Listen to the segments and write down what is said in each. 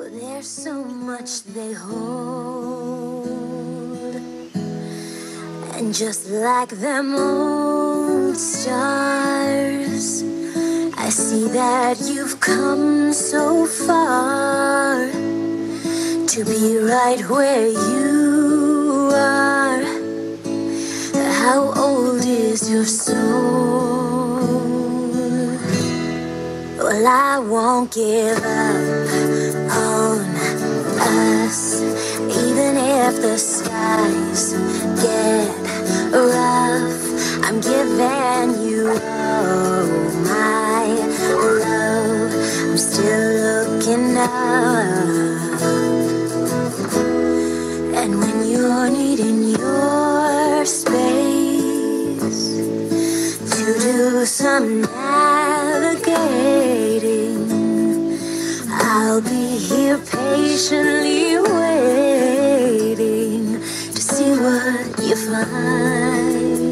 There's so much they hold, and just like them old stars, I see that you've come so far to be right where you are. How old is your soul? Well, I won't give up on us, even if the skies get rough. I'm giving you all my love. I'm still looking up, and when you're needing your space to do some navigating, I'll be here patiently waiting to see what you find.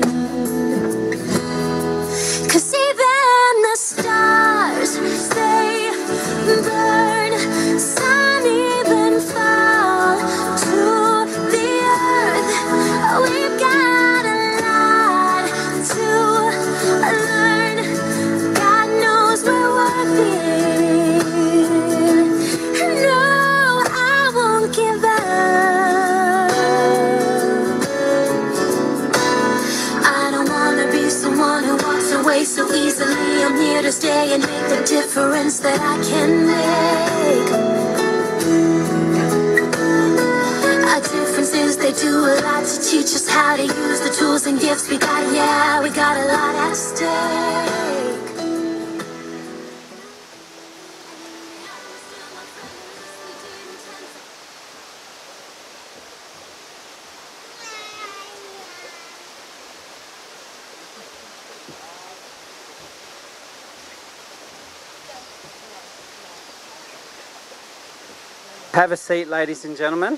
'Cause even the stars, they burn. Some even fall to the earth. We've got a lot to learn. God knows we're worth it. No, I won't give up. I don't wanna be someone who walks away so easily. I'm here to stay and make the difference that I can make. Our differences, they do a lot to teach us how to use the tools and gifts we got. Yeah, we got a lot at stake. Have a seat, ladies and gentlemen.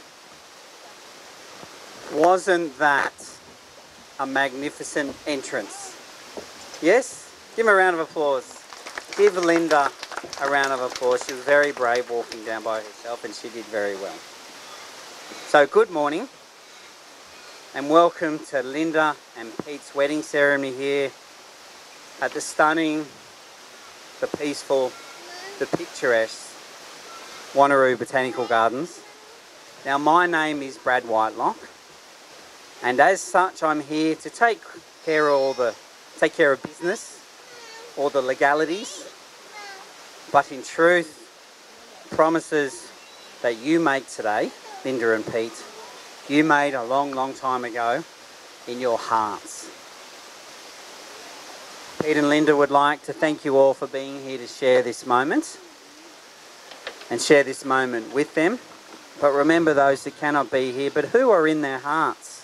Wasn't that a magnificent entrance? Yes? Give him a round of applause. Give Lynda a round of applause. She was very brave walking down by herself, and she did very well. So good morning and welcome to Lynda and Pete's wedding ceremony here at the stunning, the peaceful, the picturesque Wanneroo Botanical Gardens. Now, my name is Brad Whitelock, and as such I'm here to take care of business, all the legalities, but in truth, promises that you make today, Lynda and Pete, you made a long, long time ago in your hearts. Pete and Lynda would like to thank you all for being here to share this moment and share this moment with them. But remember those who cannot be here, but who are in their hearts.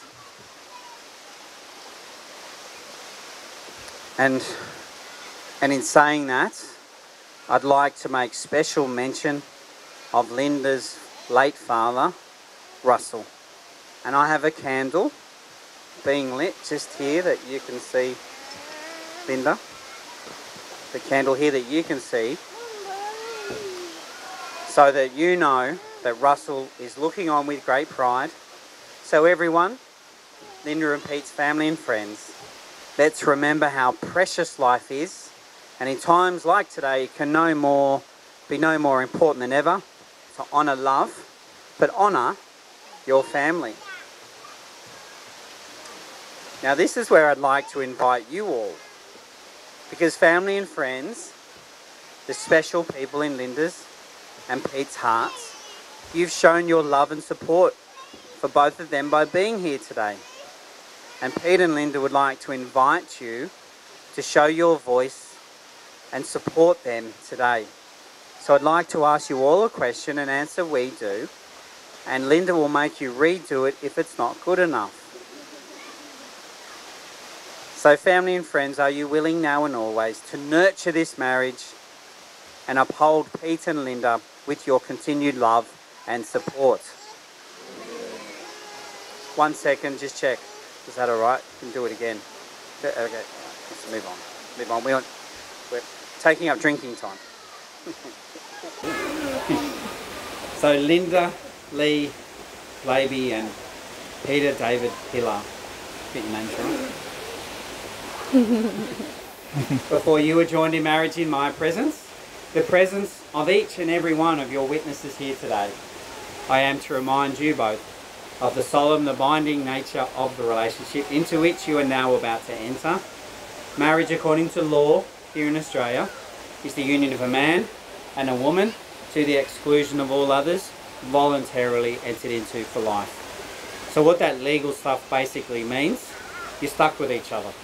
And in saying that, I'd like to make special mention of Lynda's late father, Russell. And I have a candle being lit just here that you can see, Lynda. The candle here that you can see, so that you know that Russell is looking on with great pride. So everyone, Lynda and Pete's family and friends, let's remember how precious life is, and in times like today it can be no more important than ever to honour love, but honour your family. Now this is where I'd like to invite you all, because family and friends, the special people in Lynda's and Pete's hearts, you've shown your love and support for both of them by being here today. And Pete and Lynda would like to invite you to show your voice and support them today. So I'd like to ask you all a question and answer we do, and Lynda will make you redo it if it's not good enough. So family and friends, are you willing now and always to nurture this marriage and uphold Pete and Lynda with your continued love and support? 1 second, just check. Is that alright? You can do it again. Okay, let's move on. We're taking up drinking time. So Lynda, Lee, Laby and Peter David Pillar. Get your names right. Before you were joined in marriage in my presence, the presence of each and every one of your witnesses here today, I am to remind you both of the solemn, the binding nature of the relationship into which you are now about to enter. Marriage, according to law here in Australia, is the union of a man and a woman to the exclusion of all others, voluntarily entered into for life. So what that legal stuff basically means, you're stuck with each other.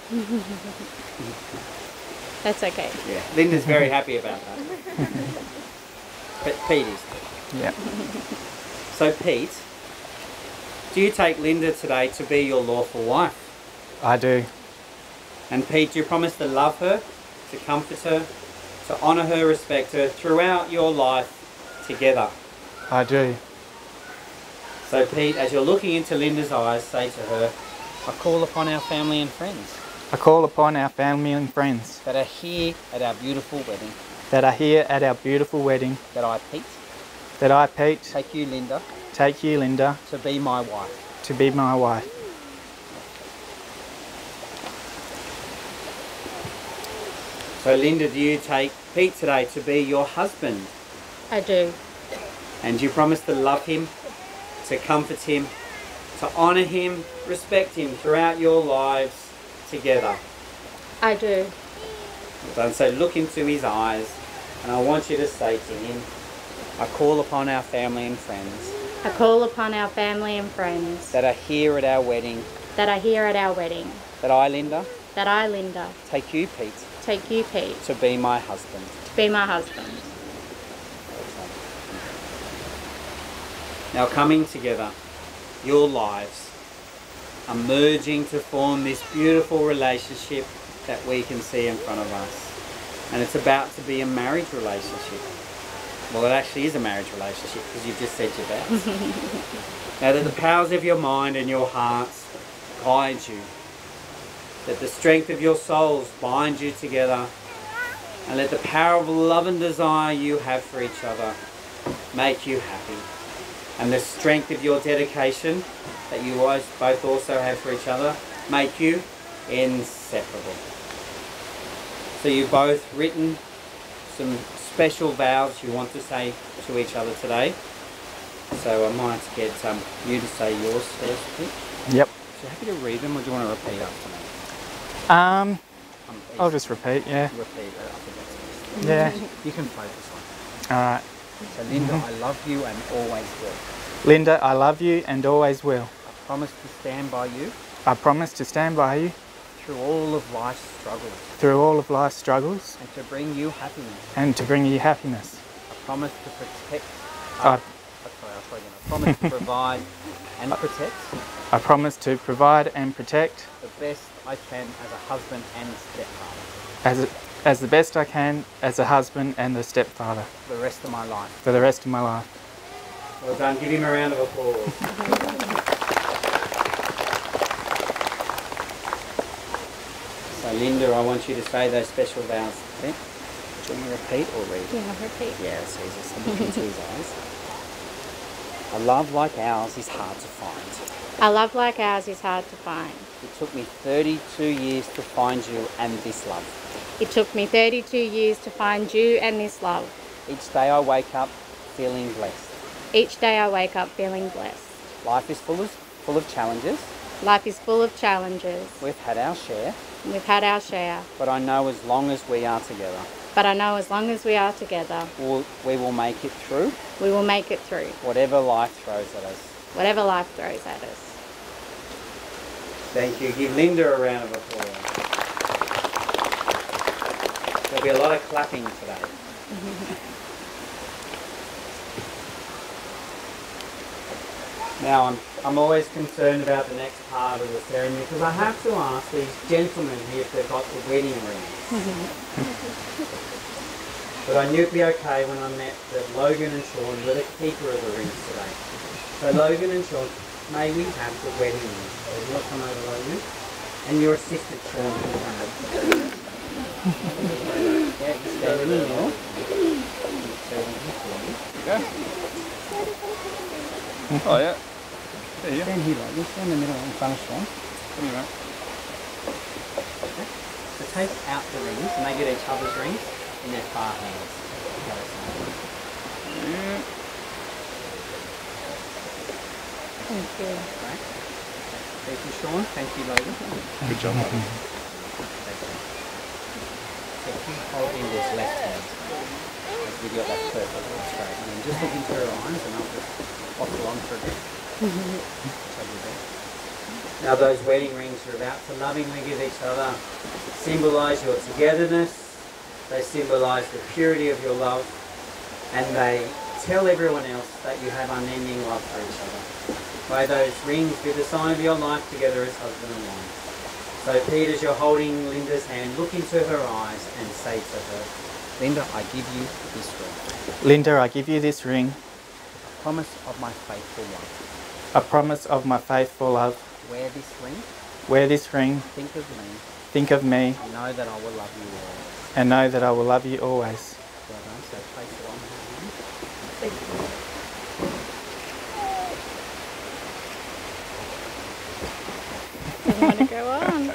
That's okay. Yeah, Lynda's very happy about that. But Pete is. Yeah. So Pete, do you take Lynda today to be your lawful wife? I do. And Pete, do you promise to love her, to comfort her, to honour her, respect her throughout your life together? I do. So Pete, as you're looking into Lynda's eyes, say to her, I call upon our family and friends I call upon our family and friends that are here at our beautiful wedding, that are here at our beautiful wedding, that I, Pete, that I, Pete, take you, Lynda, take you, Lynda, to be my wife. to be my wife. So Lynda, do you take Pete today to be your husband? I do. And you promise to love him, to comfort him, to honour him, respect him throughout your lives together? I do. Well done. So look into his eyes and I want you to say to him, I call upon our family and friends I call upon our family and friends that are here at our wedding, that are here at our wedding, that I, Lynda, that I, Lynda, take you, Pete, take you, Pete, to be my husband. to be my husband. Now coming together, your lives are merging to form this beautiful relationship that we can see in front of us. And it's about to be a marriage relationship. Well, it actually is a marriage relationship because you've just said your vows. Now that the powers of your mind and your hearts guide you, that the strength of your souls bind you together, and let the power of love and desire you have for each other make you happy. And the strength of your dedication that you both also have for each other make you inseparable. So you've both written some special vows you want to say to each other today. So I might get you to say yours first, Pete. Yep. So you happy to read them or do you want to repeat after me? I'll just repeat, yeah. Repeat it, I think that's best. Yeah. You can focus on Alright. it. So Lynda, I love you and always will. Lynda, I love you and always will. I promise to stand by you I promise to stand by you through all of life's struggles through all of life's struggles and to bring you happiness. and to bring you happiness. I promise to protect. I promise to provide and protect I promise to provide and protect the best I can as a husband and stepfather as the best I can as a husband and a stepfather for the rest of my life. for the rest of my life. Well done. Give him a round of applause. So Lynda, I want you to say those special vows. Okay? Do you want to repeat or read? Yeah, repeat. Yeah, it's easy. So look into his eyes. A love like ours is hard to find. A love like ours is hard to find. It took me 32 years to find you and this love. It took me 32 years to find you and this love. Each day I wake up feeling blessed. Each day I wake up feeling blessed. Life is full of challenges. Life is full of challenges. We've had our share, We've had our share. but I know as long as we are together, But I know as long as we are together, we will make it through we will make it through whatever life throws at us. whatever life throws at us. Thank you. Give Lynda a round of applause. There'll be a lot of clapping today. Now, I'm always concerned about the next part of the ceremony because I have to ask these gentlemen here if they've got the wedding rings. But I knew it'd be okay when I met that Logan and Sean were the keeper of the rings today. So Logan and Sean, may we have the wedding rings? So you want to come over, Logan? And your assistant, Sean, can come over. Yeah, you stand in the middle. Go. Oh yeah. There you go. Stand here like this, stand in the middle in front of Sean. Anyway. So take out the rings and they get each other's rings in their far hands. Yeah. Thank you. Right. Thank you, Sean. Thank you, Logan. Good job. So if you hold in this left hand, as we got that perfect straight, and then just look into her eyes and I'll just waffle on for a bit. Now those wedding rings are about to lovingly give each other, symbolise your togetherness, they symbolise the purity of your love, and they tell everyone else that you have unending love for each other. May those rings be the sign of your life together as husband and wife. So Pete, as you're holding Linda's hand, look into her eyes and say to her, Lynda, I give you this ring. Lynda, I give you this ring, Promise of my faithful love. a promise of my faithful love. Wear this ring, Wear this ring, think of me, think of me, and know that I will love you always. and know that I will love you always. Well done, so place it on her hand. Doesn't want to go on.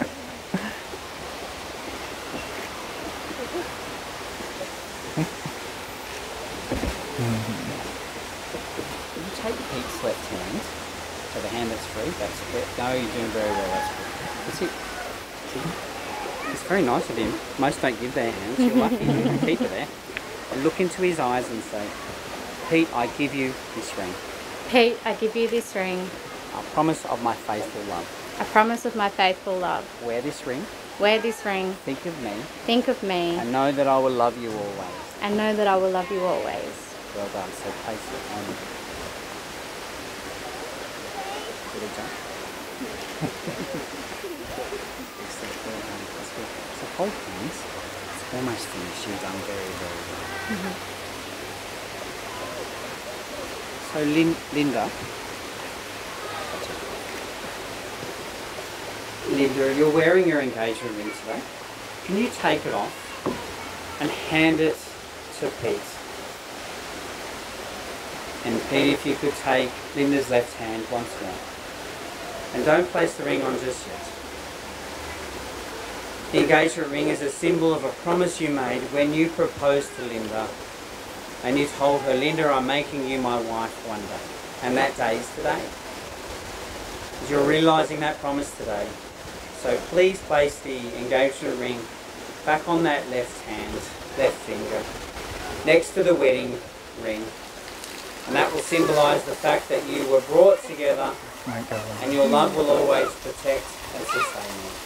You take Pete's left hand, so the hand that's free, that's it. No, you're doing very well, that's good. That's it. See? It's very nice of him. Most don't give their hands, you're lucky you can keep it there. And look into his eyes and say, Pete, I give you this ring. Pete, I give you this ring, A promise of my faithful love. a promise of my faithful love. Wear this ring, Wear this ring, think of me, think of me, and know that I will love you always. and know that I will love you always. Well done, so place it on. Did he jump? Excellent, well done, that's good. So hold hands, it's almost finished, you've done very, very well. So Lynda, Lynda, you're wearing your engagement ring today. Can you take it off and hand it to Pete? And Pete, if you could take Lynda's left hand once more. And don't place the ring on just yet. The engagement ring is a symbol of a promise you made when you proposed to Lynda. And you told her, Lynda, I'm making you my wife one day. And that day is today. You're realising that promise today. So please place the engagement ring back on that left hand, left finger, next to the wedding ring. And that will symbolise the fact that you were brought together and your love will always protect and sustain you.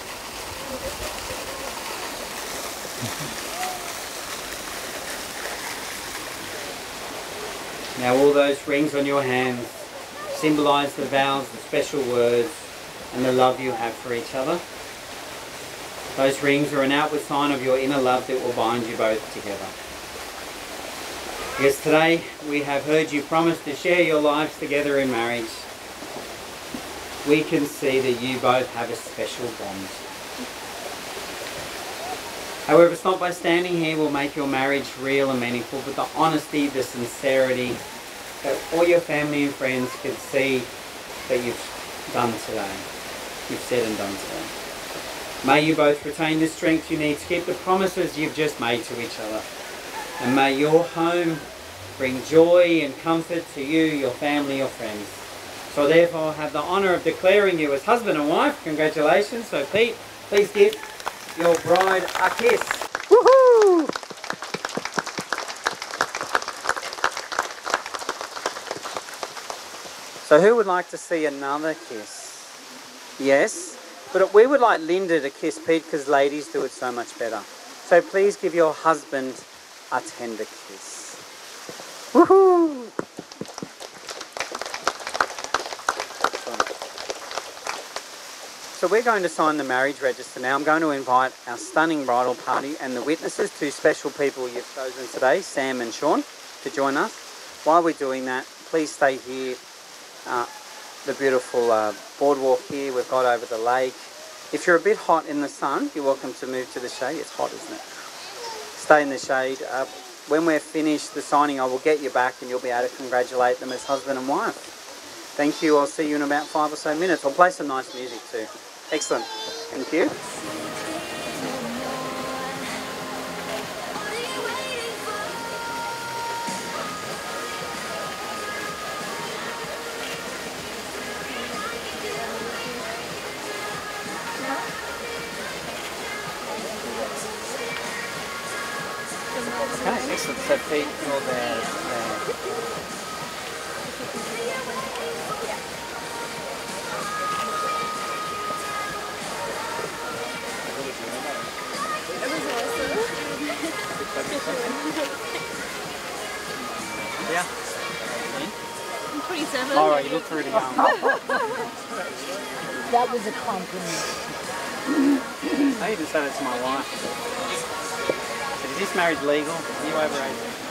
Now all those rings on your hands symbolise the vows, the special words and the love you have for each other. Those rings are an outward sign of your inner love that will bind you both together. Because today we have heard you promise to share your lives together in marriage. We can see that you both have a special bond. However, it's not by standing here will make your marriage real and meaningful, but the honesty, the sincerity that all your family and friends can see that you've done today. You've said and done today. May you both retain the strength you need to keep the promises you've just made to each other. And may your home bring joy and comfort to you, your family, your friends. So therefore I have the honour of declaring you as husband and wife. Congratulations. So Pete, please give your bride a kiss. Woohoo! So who would like to see another kiss? Yes, but we would like Lynda to kiss Pete because ladies do it so much better. So please give your husband a tender kiss. Woohoo! So we're going to sign the marriage register now. I'm going to invite our stunning bridal party and the witnesses, two special people you've chosen today, Sam and Sean, to join us. While we're doing that, please stay here. The beautiful boardwalk here we've got over the lake. If you're a bit hot in the sun, you're welcome to move to the shade. It's hot, isn't it? Stay in the shade. when we're finished the signing, I will get you back and you'll be able to congratulate them as husband and wife. Thank you. I'll see you in about 5 or so minutes. I'll play some nice music too. Excellent. Thank you. Okay, excellent. So Pete, you're there. Yeah. I'm 27. All right, you look pretty young. That was a compliment. I even said it to my wife. Is this marriage legal? Are you over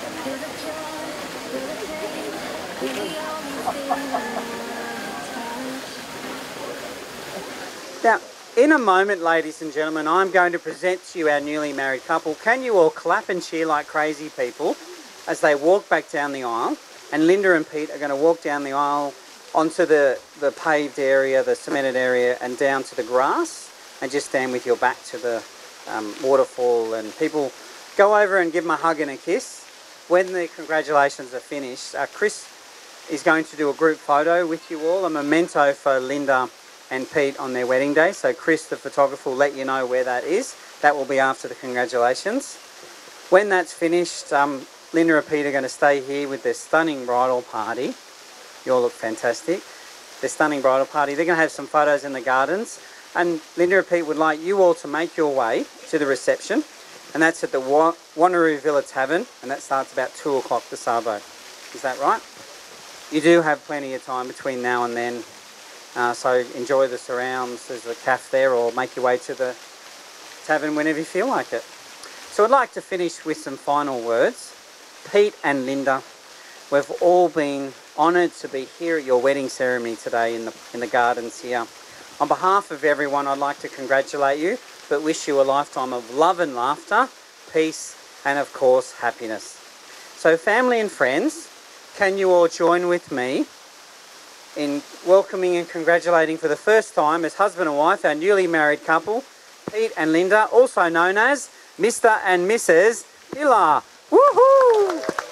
18? Now, in a moment, ladies and gentlemen, I'm going to present to you our newly married couple. Can you all clap and cheer like crazy people as they walk back down the aisle? And Lynda and Pete are going to walk down the aisle onto the paved area, the cemented area, and down to the grass, and just stand with your back to the waterfall. And people go over and give them a hug and a kiss. When the congratulations are finished, Chris is going to do a group photo with you all, a memento for Lynda and Pete on their wedding day. So Chris, the photographer, will let you know where that is. That will be after the congratulations. When that's finished, Lynda and Pete are going to stay here with their stunning bridal party. You all look fantastic. Their stunning bridal party. They're going to have some photos in the gardens. And Lynda and Pete would like you all to make your way to the reception. And that's at the Wanneroo Villa Tavern. And that starts about 2 o'clock this Sabo. Is that right? You do have plenty of time between now and then. So enjoy the surrounds. There's a cafe there, or make your way to the tavern whenever you feel like it. So I'd like to finish with some final words. Pete and Lynda, we've all been honoured to be here at your wedding ceremony today in the gardens here. On behalf of everyone, I'd like to congratulate you, but wish you a lifetime of love and laughter, peace, and of course, happiness. So family and friends, can you all join with me in welcoming and congratulating for the first time as husband and wife, our newly married couple, Pete and Lynda, also known as Mr. and Mrs. Hiller. Woohoo!